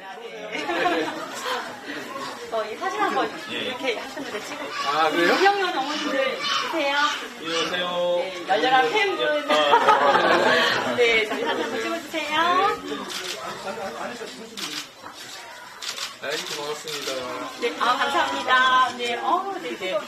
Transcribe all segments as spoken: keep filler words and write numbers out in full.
네. 저희 사진 한번 이렇게 하셨는데 찍고. 아, 그래요? 유형연 어머님들 계세요? 안녕하세요. 네, 열렬한 팬분. 네, 저희 사진 한번 찍어주세요. 아이고, 고맙습니다. 네, 아, 감사합니다. 네, 어, 네네.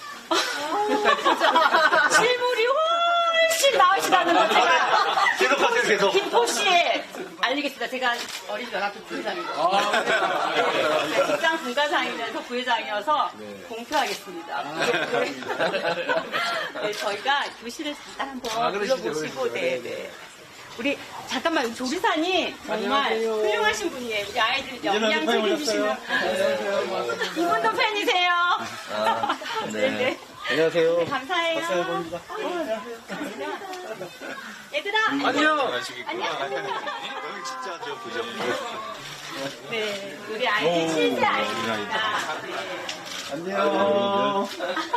진짜 실물이 훨씬 나으시다는 거 제가 계속하세요, 계속. 김포시에 알리겠습니다. 제가 어린이연합회 부회장이고 네, 직장 분가상이면서 부회장이어서 네. 공표하겠습니다. 네, 저희가 교실을 잠깐 한번 아, 그러시죠, 불러보시고 그러시죠. 네, 네. 우리 잠깐만 조리사님 정말 안녕하세요. 훌륭하신 분이에요. 우리 아이들 이제는 영양 팬 책임지시는 올렸어요. 이분도 팬이세요. 아, 네. 네네. 안녕하세요. 네, 감사해요. 박사해봅니다. 얘들아. 안녕. 안녕. 여기 진짜 저 그죠? 네, 우리 아이들 칠 세 아이입니다. 네. 안녕.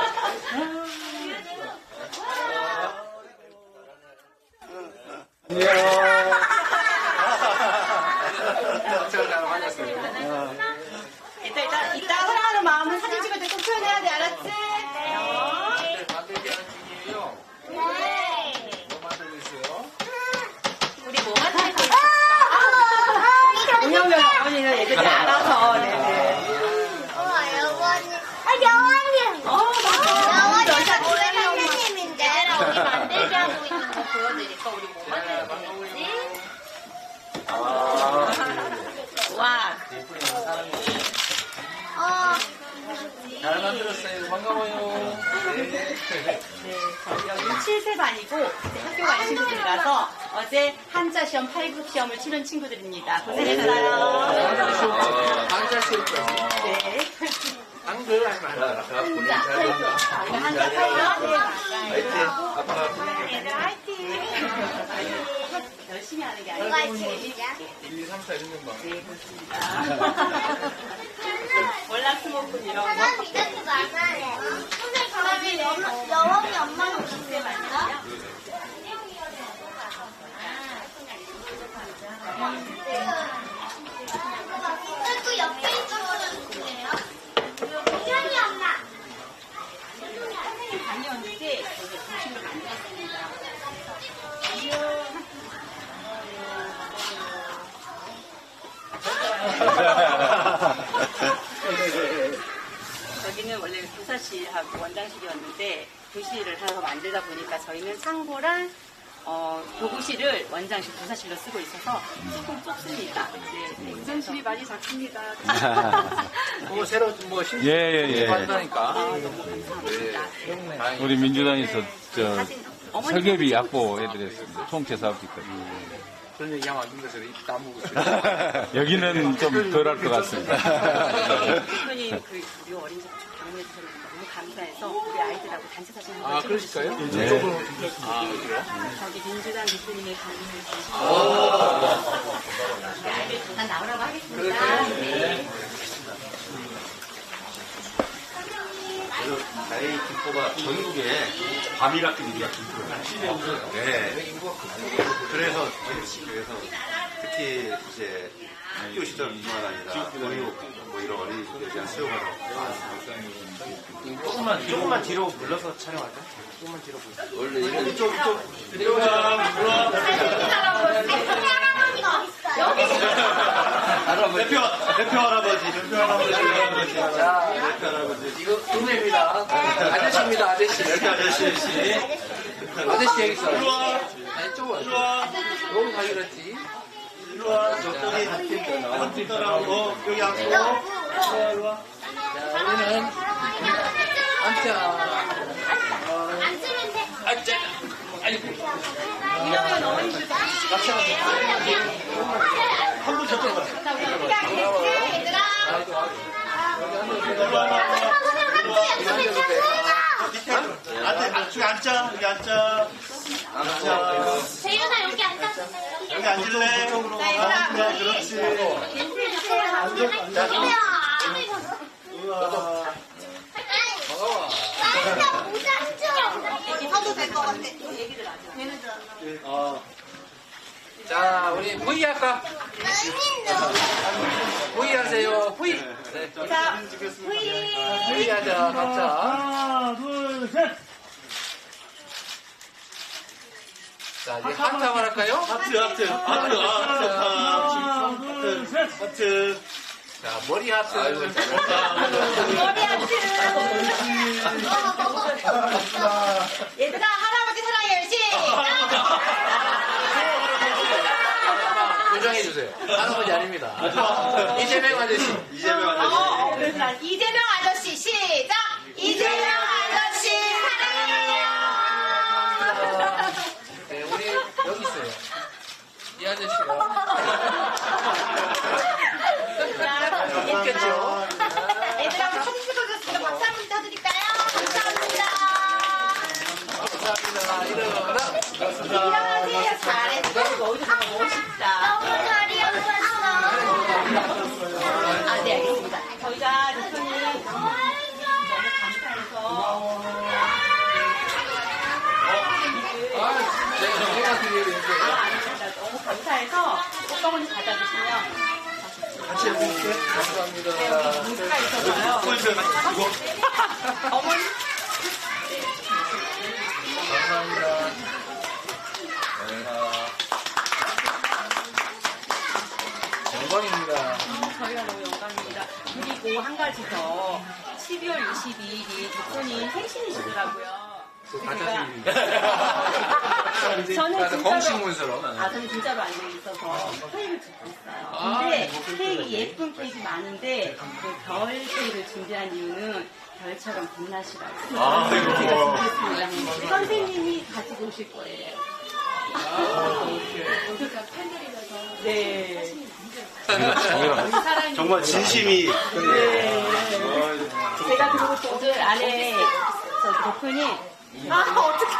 이따 이따 이따 사랑하는 마음을 사진 찍을 때 꼭 표현해야 돼, 알았지? 네. 우리 뭐 만들 거 있을까? 운영면 어머니는 애들이 알아서, 네네. 어, 영원히. 아, 영원히. 어, 맞아. 영원히 여자 교회 고양이 엄마. 선생님인데. 얘들아, 우리 만들게 하고 있는 거 보여드릴까? 우리 뭐 만들 거있지 와. 어, 잘 만들었어요. 반가워요. 네, 저희 여기 칠 세 반이고 학교 간 친구들이라서 어제 한자 시험 팔 급 시험을 치른 친구들입니다. 고생했어요. 한자 실죠. 네. 한글 하면 안 한자 팔 급. 저희가 한자 팔 급. 네, 맞아요. 아빠가 얘들 화이팅. 열심히 하는 게 아니고 화이팅. 재밌게. 일, 이, 삼, 사 이런 건 봐. 네, 그렇습니다. 월남 스모크 이런 거. 난 이렇게 많아요. 선생님, 그러면 영- 영원히 엄마는 어떻게 만들어요? 근데 또 옆에 있는 거는 누구예요? 현이 엄마. 선생님 다녀오는데 저희 중심을 만들었습니다. 여기는 원래 교사실하고 원장실이었는데 교실을 하나 만들다 보니까 저희는 창고랑 어, 교구실을 원장실, 교사실로 쓰고 있어서 조금 좁습니다. 네, 원장실이 많이 작습니다. 뭐 새로 뭐 신청 예, 예, 예. 한다니까. 아, 너무 감사합니다. 네. 다행이다. 우리 민주당에서 저 사진, 어머니 설계비 사진 약보 찍으시죠. 해드렸습니다. 총체 사업비까지. 그런 얘기하면 안 된다. 저래 입 다물고 있어요. 여기는 좀 덜 할 것 같습니다. 대표님 그 우리 어린이집 방문해 주셔서 너무 감사해서 우리 아이들하고 단체 사진 한번 아, 찍어주시죠. 그러실까요? 네. 이쪽으로. 아, 그래요? 저기 민주당 대표님의 방문해 주시고 우리 아이들 잠깐 나오라고 하겠습니다. 네. 저희 김포가 전국에 밤이라고 우리가 김포가 없어요. 네. 그래서 그래서 특히 이제 학교 시절뿐만 아니라 보육 뭐 이런 어린이집에 대한 수요가 많습니다. 조금만 조금만 뒤로 불러서 촬영할까? 조금만 뒤로 불러. 원래 이런 이쪽 이쪽 들어와 할아버지가 어딨어요? 대표 대표 할아버지 대표 할아버지 자, 대표 할아버지 이거 동네입니다. 아저씨입니다, 아저씨. 이렇게 아저씨 씨. 아저씨 여기 있어. 아니, 쪽으로 와. 여기 가기로 했지. 이리 와. 저쪽이 한팀 따라오고 여기 앉고. 이리 와 이리 와. 자, 우리는 앉자. 앉으면 돼. 앉자. 아이고. 이러면 어머니들 같이 한분 저쪽 가. 자, 우리 어떻게 하겠지? 얘들아. 아이고, 아이고. 이리 와. 선생님, 밑에 앉아. 저기 앉자. 여기 앉자. 앉자. 재윤아 여기 앉아. 여기 앉을래? 앉자. 그렇지. 여기요. 우와. 반가워. 나 모자 좀. 하도 될 것 같아. 얘기들 안 해. 되는 줄 알았어. 어. 자, 우리 V 할까? 재밌는. 회의하자, 각자. 하나, 둘, 셋. 자, 이제 하트 한번 할까요? 하트, 하트, 하트, 아, 하나, 좋다. 둘, 셋. 하트. 자, 머리 하트. 머리 하트. 얘들아, 할아버지 사랑해요. 시작! 교정해주세요. 할아버지 아닙니다. 이재명 아저씨. 이재명 어, 아저씨. 어, 그러니까 이재명 아저씨 시작! 이재명 아저씨 사랑해요! 네, 우리 여기 있어요. 이 아저씨가. 웃겠죠? 얘들아, 우리 사진 찍어줬으니까 박수 한번 쳐드릴까요? 감사합니다. 감사합니다. 일어나. 일어나세요. 잘했어. 너희도 정말 멋있다. 너무 잘 이어졌어. 아, 네, 알겠습니다. 저희가 대표님 너무 감사해서 아, 제가, 제가 드려야 되는데. 아, 아닙니다. 너무 감사해서 꽃가문이 받아주시면 같이 해볼게요. 감사합니다. 문제가 있어서요. 보여주세요. 이거. 어머니 감사합니다. 영광입니다. 저희가 너무 영광입니다. 그리고 한 가지 더 십이월 이십이일이 대표님 생신이시더라고요. 그러니까 저는 진짜로 공식 문서로. 아, 저는 진짜로 알고 있어서 케이크를 듣고 있어요. 아, 근데 뭐 케이크 예쁜 케이크 많은데 그 별 케이크를 준비한 이유는 별처럼 빛나시라고. 아, 제가 이거. 준비했습니다. 선생님이 가지고 오실 거예요. 아, 오케이. 네. 우리 사랑이 정말 진심이. 네. 제가 그리고 또 오늘 안에 저 대표님 아 어떻게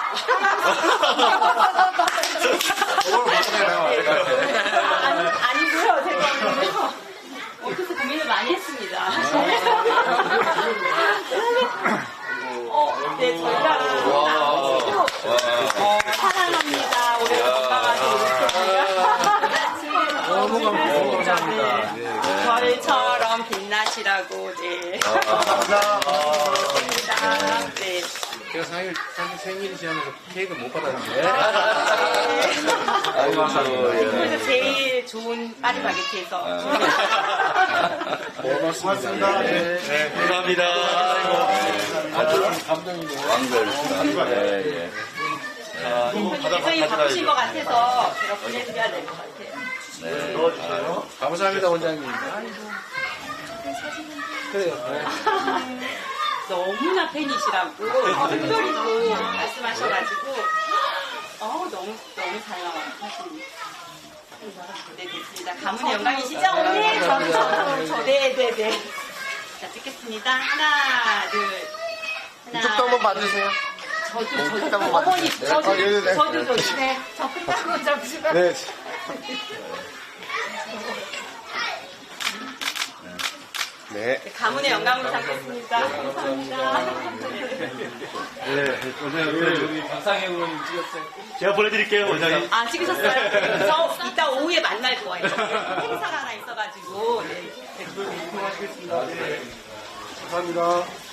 아니 아니고요 제가 오늘 어떻게 고민을 많이 했습니다. 어, 네 저희가 어, 사랑합니다. 올해 건강하시고 너무 감사합니다. 네. 별처럼 빛나시라고 네. 감사합니다. 네. 제가 생일, 생일, 생일 지나면서 케이크 못 받았는데. 아이고, 감사합니다. 그래서 제일 좋은 파리바게트에서 고맙습니다. 네. 네, 감사합니다. 아주 감동이네요. 왕별입니다. 예, 예. 자, 이거 받아, 대표님 바쁘신 것 같아서 제가 보내드려야 될 것 같아요. 네. 넣어주세요. 감사합니다, 원장님. 그래요. 너무나 팬이시라고 특별히 또 말씀하셔가지고 어 너무 너무 잘 나와하십니다. 네 됐습니다. 가문의 영광이시죠? 네 저도 저도 저 네네네. 자 찍겠습니다. 하나 둘 하나. 이쪽도 한번 봐주세요. 저도 저도 어머니 저도 저도 저도 네저 끝나고 잠시만. 네. 네. 가문의 영광으로 삼겠습니다. 감사합니다. 네, 원장님. 여기 박상혜 의원님 찍었어요. 제가 보내드릴게요, 원장님. 아 찍으셨어요? 저 이따 오후에 만날 거예요. 행사가 하나 있어가지고 네. 네. 고맙습니다. 감사합니다.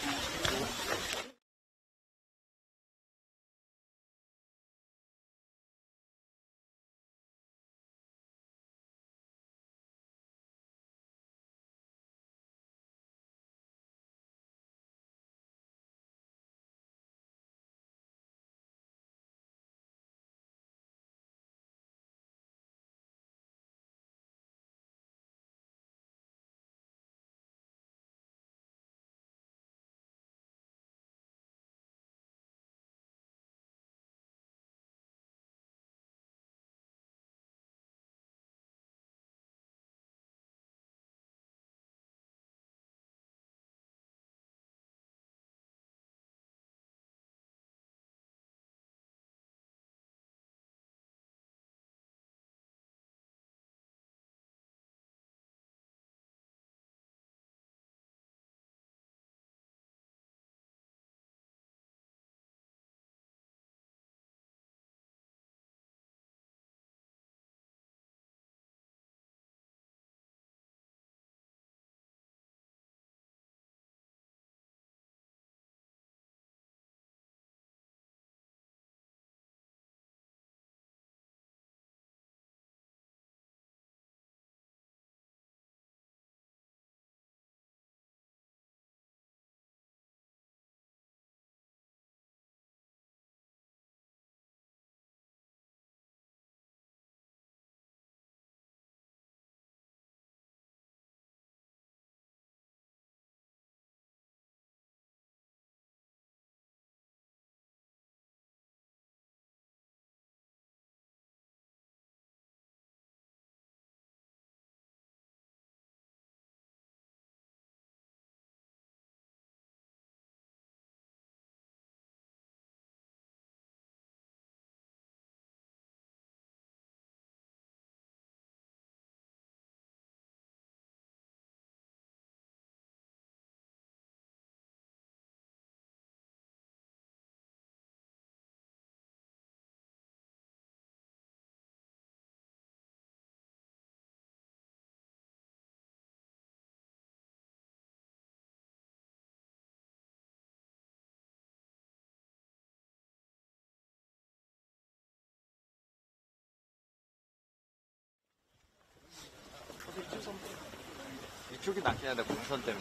이쪽이 낫긴 한데 공선 때문에.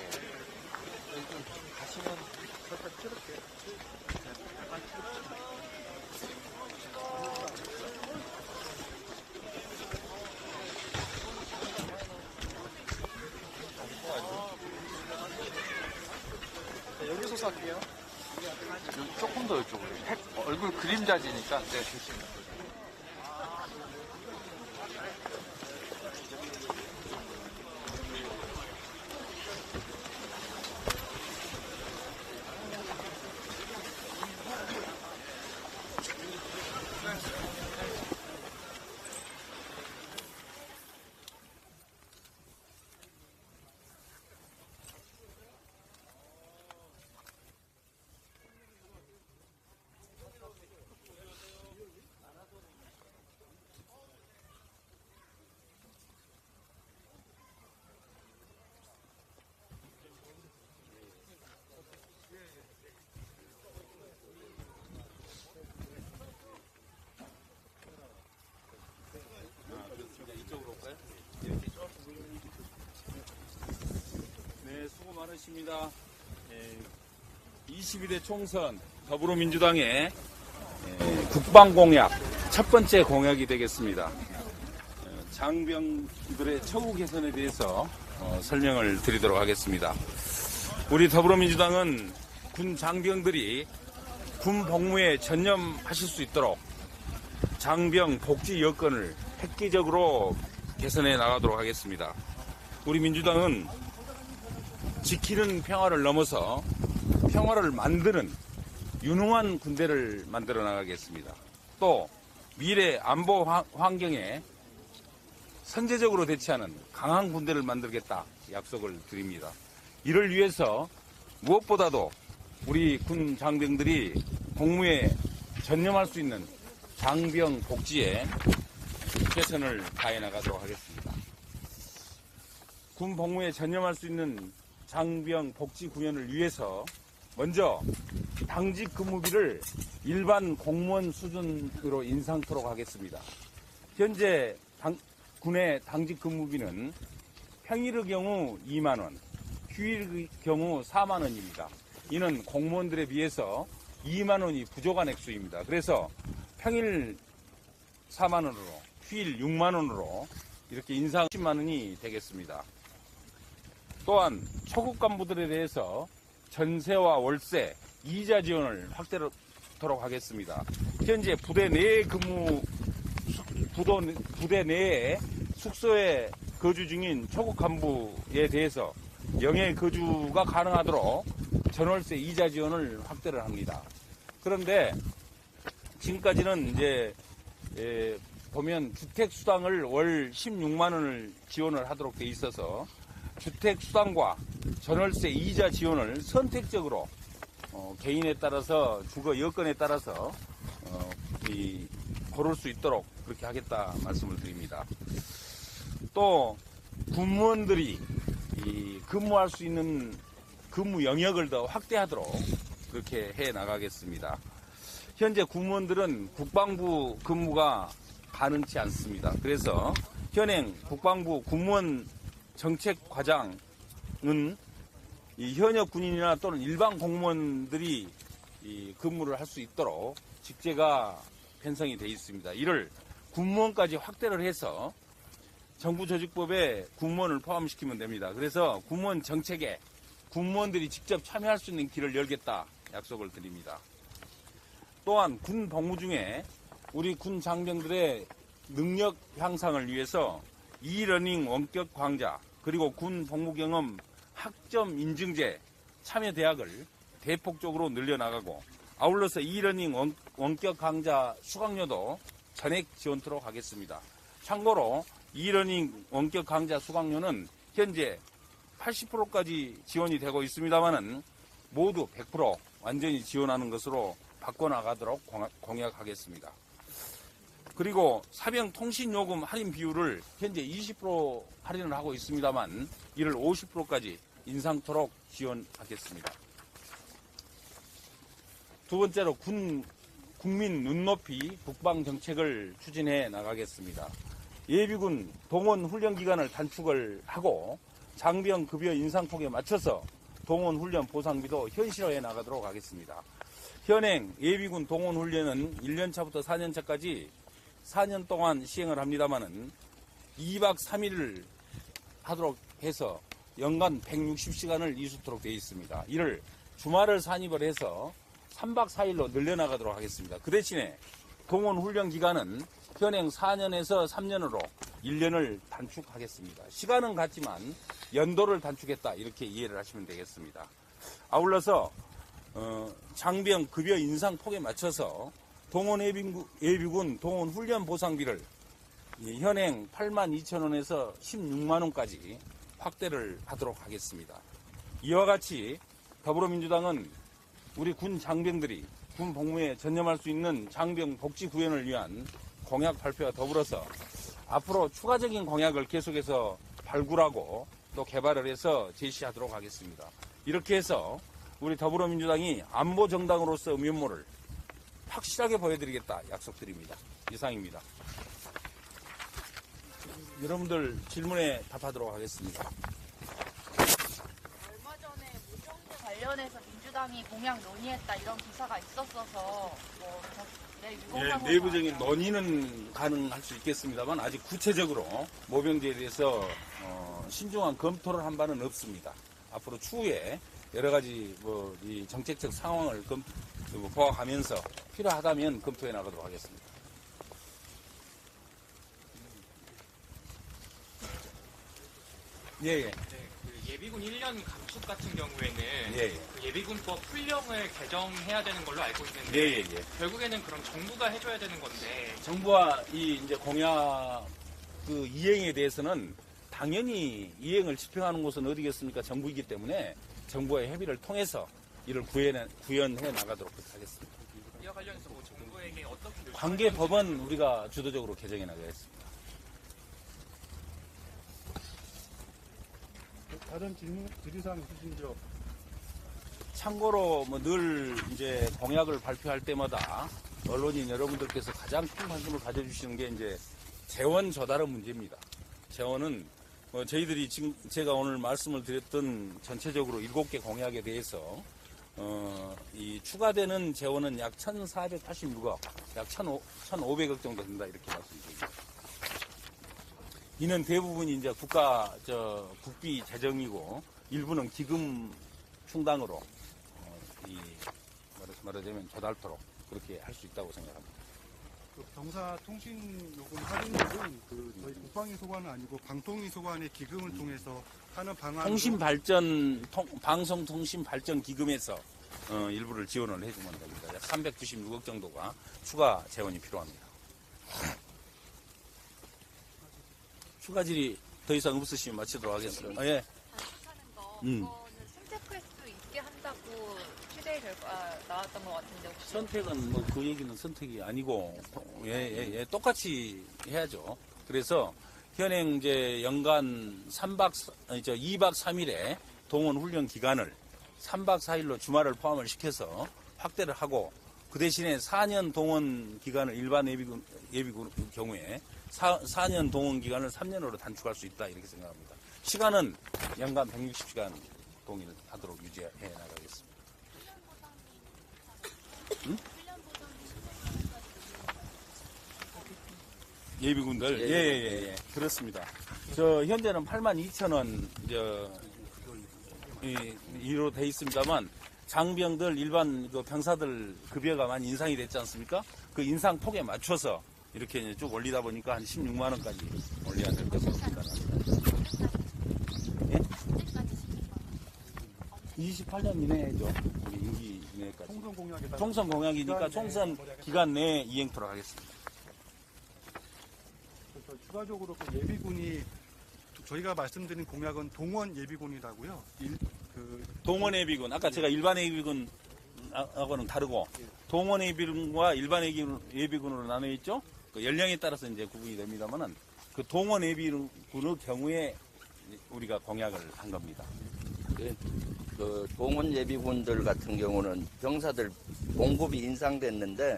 여기서 살게요. 여기 조금 더 이쪽으로. 색, 얼굴 그림자지니까. 네, 좋습니다. 네, 수고 많으십니다. 예, 이십일 대 총선 더불어민주당의 예, 국방공약 첫 번째 공약이 되겠습니다. 어, 장병들의 처우 개선에 대해서 어, 설명을 드리도록 하겠습니다. 우리 더불어민주당은 군 장병들이 군 복무에 전념하실 수 있도록 장병 복지 여건을 획기적으로 개선해 나가도록 하겠습니다. 우리 민주당은 지키는 평화를 넘어서 평화를 만드는 유능한 군대를 만들어 나가겠습니다. 또 미래 안보 환경에 선제적으로 대처하는 강한 군대를 만들겠다 약속을 드립니다. 이를 위해서 무엇보다도 우리 군 장병들이 복무에 전념할 수 있는 장병 복지에 최선을 다해 나가도록 하겠습니다. 군 복무에 전념할 수 있는 장병 복지 구현을 위해서 먼저 당직 근무비를 일반 공무원 수준으로 인상토록 하겠습니다. 현재 당, 군의 당직 근무비는 평일의 경우 이만 원, 휴일의 경우 사만 원입니다. 이는 공무원들에 비해서 이만 원이 부족한 액수입니다. 그래서 평일 사만 원으로, 휴일 육만 원으로 이렇게 인상 십만 원이 되겠습니다. 또한 초급 간부들에 대해서 전세와 월세, 이자 지원을 확대하도록 하겠습니다. 현재 부대 내에 근무, 부도, 부대 내에 숙소에 거주 중인 초급 간부에 대해서 영해 거주가 가능하도록 전월세 이자 지원을 확대를 합니다. 그런데 지금까지는 이제 예, 보면 주택수당을 월 십육만 원을 지원을 하도록 돼 있어서 주택수당과 전월세 이자 지원을 선택적으로 어, 개인에 따라서 주거 여건에 따라서 어, 이, 고를 수 있도록 그렇게 하겠다 말씀을 드립니다. 또 군무원들이 이, 근무할 수 있는 근무 영역을 더 확대하도록 그렇게 해 나가겠습니다. 현재 군무원들은 국방부 근무가 가능치 않습니다. 그래서 현행 국방부 군무원 정책과장은 이 현역 군인이나 또는 일반 공무원들이 이 근무를 할 수 있도록 직제가 편성이 되어 있습니다. 이를 군무원까지 확대를 해서 정부조직법에 군무원을 포함시키면 됩니다. 그래서 군무원 정책에 군무원들이 직접 참여할 수 있는 길을 열겠다 약속을 드립니다. 또한 군 복무 중에 우리 군 장병들의 능력 향상을 위해서 이러닝 원격 강좌 그리고 군 복무 경험 학점 인증제 참여 대학을 대폭적으로 늘려나가고 아울러서 이러닝 원, 원격 강좌 수강료도 전액 지원토록 하겠습니다. 참고로 이러닝 원격 강좌 수강료는 현재 팔십 퍼센트까지 지원이 되고 있습니다만은 모두 백 퍼센트 완전히 지원하는 것으로 바꿔나가도록 공약하겠습니다. 그리고 사병 통신요금 할인 비율을 현재 이십 퍼센트 할인을 하고 있습니다만 이를 오십 퍼센트까지 인상토록 지원하겠습니다. 두 번째로 군, 국민 눈높이 국방 정책을 추진해 나가겠습니다. 예비군 동원 훈련 기간을 단축을 하고 장병 급여 인상폭에 맞춰서 동원 훈련 보상비도 현실화해 나가도록 하겠습니다. 현행 예비군 동원 훈련은 일 년 차부터 사 년 차까지 사 년 동안 시행을 합니다만은 이 박 삼 일을 하도록 해서 연간 백육십 시간을 이수토록 되어 있습니다. 이를 주말을 산입을 해서 삼 박 사 일로 늘려나가도록 하겠습니다. 그 대신에 동원 훈련 기간은 현행 사 년에서 삼 년으로 일 년을 단축하겠습니다. 시간은 같지만 연도를 단축했다 이렇게 이해를 하시면 되겠습니다. 아울러서 어, 장병 급여 인상 폭에 맞춰서 동원 예비군, 예비군 동원 훈련 보상비를 현행 팔만 이천 원에서 십육만 원까지 확대를 하도록 하겠습니다. 이와 같이 더불어민주당은 우리 군 장병들이 군 복무에 전념할 수 있는 장병 복지 구현을 위한 공약 발표와 더불어서 앞으로 추가적인 공약을 계속해서 발굴하고 또 개발을 해서 제시하도록 하겠습니다. 이렇게 해서 우리 더불어민주당이 안보 정당으로서 면모를 확실하게 보여드리겠다 약속드립니다. 이상입니다. 여러분들 질문에 답하도록 하겠습니다. 얼마 전에 무병대 관련해서 민주당이 공약 논의했다 이런 기사가 있었어서 뭐 내 예, 유공사고 내부적인 논의는 가능할 수 있겠습니다만 아직 구체적으로 모병제에 대해서 어, 신중한 검토를 한 바는 없습니다. 앞으로 추후에 여러 가지 뭐 이 정책적 상황을 검, 뭐 보아가면서 필요하다면 검토해 나가도록 하겠습니다. 예, 예. 네, 그 예비군 일 년 감축 같은 경우에는 예, 예. 그 예비군법 훈령을 개정해야 되는 걸로 알고 있는데 예, 예, 예. 결국에는 그럼 정부가 해줘야 되는 건데 정부와 이 이제 공약 그 이행에 대해서는 당연히 이행을 집행하는 곳은 어디겠습니까? 정부이기 때문에 정부의 협의를 통해서 이를 구현해, 구현해 나가도록 하겠습니다. 이와 관련해서 뭐 정부에게 어떻게 요청할 관계 법은 우리가 주도적으로 개정해 나가겠습니다. 다른 질문, 질의사항 있으신지요? 참고로 뭐 늘 이제 공약을 발표할 때마다 언론인 여러분들께서 가장 큰 관심을 가져주시는 게 이제 재원 조달의 문제입니다. 재원은 뭐 저희들이 지금 제가 오늘 말씀을 드렸던 전체적으로 일곱 개 공약에 대해서 어, 이 추가되는 재원은 약 천사백팔십육억, 약 천오백억 정도 된다 이렇게 말씀드립니다. 이는 대부분이 이제 국가 저 국비 재정이고 일부는 기금 충당으로 어, 이 말해서 말하자면 조달토록 그렇게 할 수 있다고 생각합니다. 그 병사 통신 요금 할인율은 그 저희 국방위 소관은 아니고 방통위 소관의 기금을 통해서 하는 방안. 통신 발전 통, 방송 통신 발전 기금에서 어, 일부를 지원을 해주면 됩니다. 약 삼백구십육억 정도가 추가 재원이 필요합니다. 추가 질의 더 이상 없으시면 마치도록 하겠습니다. 아, 예. 단축하는 거 음. 그거는 선택할 수 있게 한다고 취재 결과 나왔던 것 같은데 혹시 선택은 뭐 그 얘기는 선택이 아니고 예, 예, 예, 똑같이 해야죠. 그래서 현행 이제 연간 삼 박 저 이 박 삼 일에 동원 훈련 기간을 삼 박 사 일로 주말을 포함을 시켜서 확대를 하고 그 대신에 사 년 동원 기간을 일반 예비군 예비군 경우에 사, 사 년 동원 기간을 삼 년으로 단축할 수 있다 이렇게 생각합니다. 시간은 연간 백육십 시간 동일하도록 유지해 나가겠습니다. 응? 예비군들 예예예 예, 예. 그렇습니다. 저 현재는 팔만 이천 원 저 이, 이로 돼 있습니다만 장병들 일반 그 병사들 급여가 많이 인상이 됐지 않습니까? 그 인상 폭에 맞춰서 이렇게 이제 쭉 올리다 보니까 한 십육만 원까지 올려야 될 것으로 판단합니다. 예? 이십팔 년 이내죠. 우리 임기 이내까지. 총선 공약에 따라 총선 공약이니까 총선 기간 내에 이행토록 하겠습니다. 그래서 추가적으로 그 예비군이 저희가 말씀드린 공약은 동원 예비군이라고요. 일, 그 동원 예비군, 아까 제가 일반 예비군하고는 다르고 동원 예비군과 일반 예비군으로 나눠 있죠. 그 연령에 따라서 이제 구분이 됩니다만은 그 동원 예비군의 경우에 우리가 공약을 한 겁니다. 그, 그 동원 예비군들 같은 경우는 병사들 봉급이 인상됐는데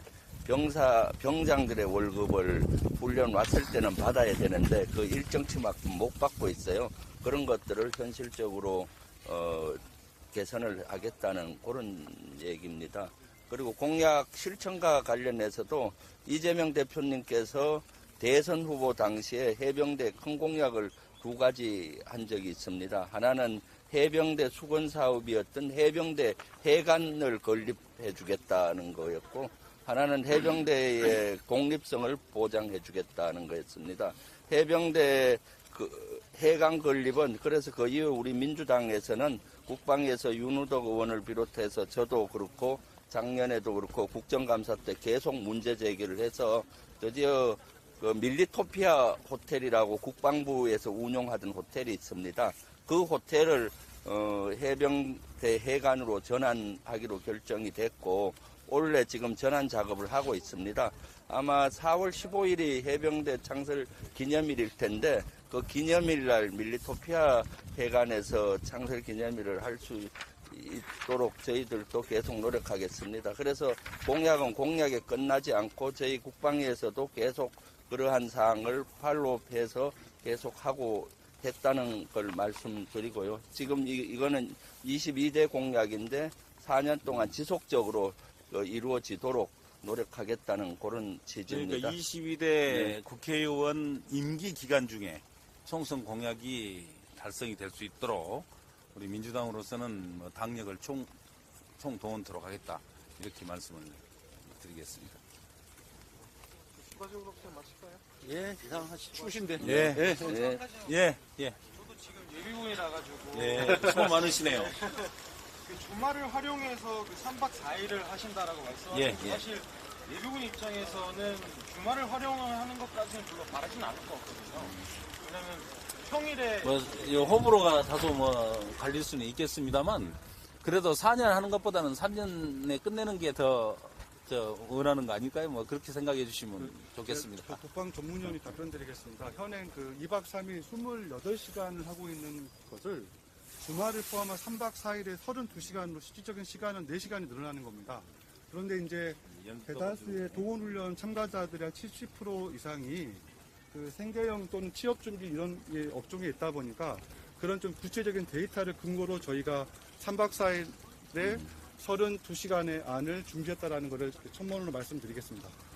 병사, 병장들의 월급을 훈련 왔을 때는 받아야 되는데 그 일정치만큼 못 받고 있어요. 그런 것들을 현실적으로 어, 개선을 하겠다는 그런 얘기입니다. 그리고 공약 실천과 관련해서도 이재명 대표님께서 대선 후보 당시에 해병대 큰 공약을 두 가지 한 적이 있습니다. 하나는 해병대 수건 사업이었던 해병대 해관을 건립해 주겠다는 거였고, 하나는 해병대의 독립성을 보장해 주겠다는 거였습니다. 해병대 그 해관 건립은 그래서 그 이후 우리 민주당에서는 국방에서 윤우덕 의원을 비롯해서 저도 그렇고 작년에도 그렇고 국정감사 때 계속 문제 제기를 해서 드디어 그 밀리토피아 호텔이라고 국방부에서 운영하던 호텔이 있습니다. 그 호텔을 어, 해병대 해관으로 전환하기로 결정이 됐고 올해 지금 전환 작업을 하고 있습니다. 아마 사월 십오일이 해병대 창설 기념일일 텐데 그 기념일 날 밀리토피아 해관에서 창설 기념일을 할 수 있도록 저희들도 계속 노력하겠습니다. 그래서 공약은 공약에 끝나지 않고 저희 국방위에서도 계속 그러한 사항을 팔로우해서 계속 하고 했다는 걸 말씀드리고요. 지금 이, 이거는 이십이 대 공약인데 사 년 동안 지속적으로 이루어지도록 노력하겠다는 그런 취지입니다. 그러니까 이십이 대 네. 국회의원 임기 기간 중에 총선 공약이 달성이 될 수 있도록 우리 민주당으로서는 뭐 당력을 총, 총동원토록 하겠다. 이렇게 말씀을 드리겠습니다. 추가적으로 그냥 마실까요? 예, 이상하시 추우신데. 예, 예, 예. 예, 예. 저도 지금 예비군이라 가지고 예, 수고 많으시네요. 그 주말을 활용해서 그 삼 박 사 일을 하신다라고 말씀하셨는데 예, 예. 사실 예비군 입장에서는 주말을 활용하는 것까지는 별로 바라진 않을 것 같거든요. 왜냐면 평일에 뭐, 이 호불호가 다소 뭐, 갈릴 수는 있겠습니다만, 그래도 사 년 하는 것보다는 삼 년에 끝내는 게 더, 저, 원하는 거 아닐까요? 뭐, 그렇게 생각해 주시면 좋겠습니다. 그 국방 전문위원이 답변드리겠습니다. 현행 그 이 박 삼 일 이십팔 시간을 하고 있는 것을 주말을 포함한 삼 박 사 일에 삼십이 시간으로 실질적인 시간은 네 시간이 늘어나는 겁니다. 그런데 이제 대다수의 동원훈련 참가자들의 한 칠십 퍼센트 이상이 그 생계형 또는 취업 준비 이런 예, 업종에 있다 보니까 그런 좀 구체적인 데이터를 근거로 저희가 삼 박 사 일에 삼십이 시간의 안을 준비했다라는 것을 첨언으로 말씀드리겠습니다.